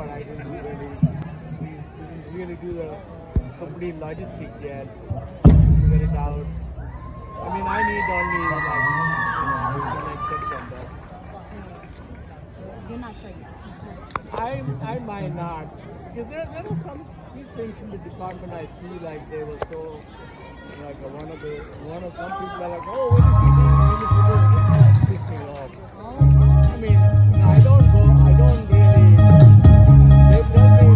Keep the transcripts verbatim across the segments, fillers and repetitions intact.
but I didn't really, we didn't really do the complete logistics yet. Figure it out. I mean, I need only like, you know, one accept on that. You're not sure yet. I I might not, because there there are some these things in the department I see like they were so like uh, one of the one of some people are like, oh, what is he doing? What is he doing? It pisses me off. I mean, I don't go, I don't really. They tell me.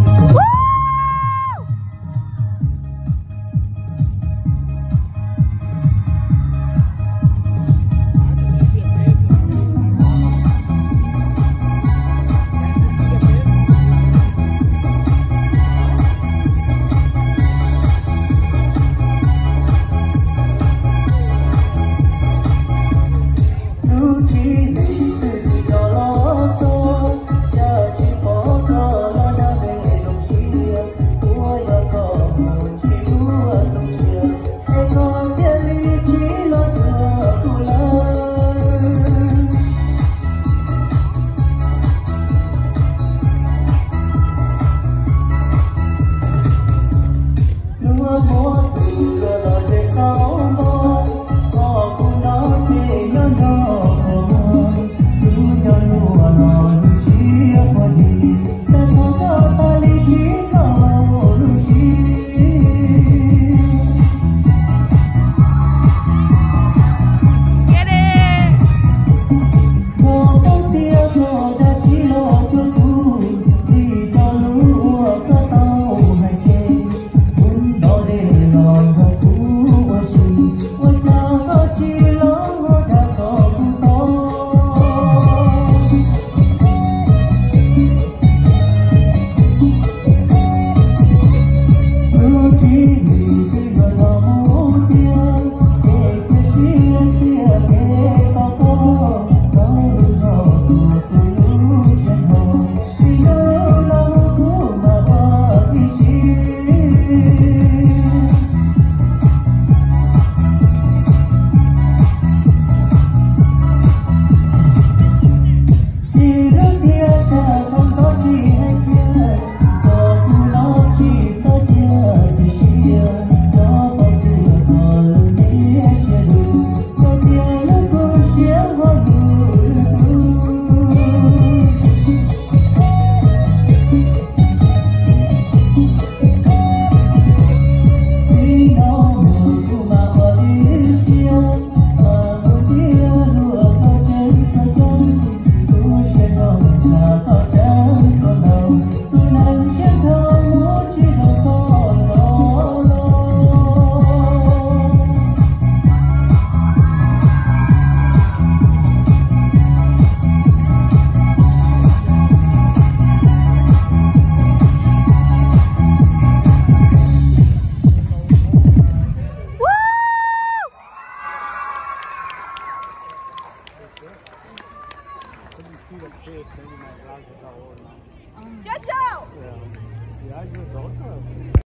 Jojo! Yeah. Yeah, I just don't know.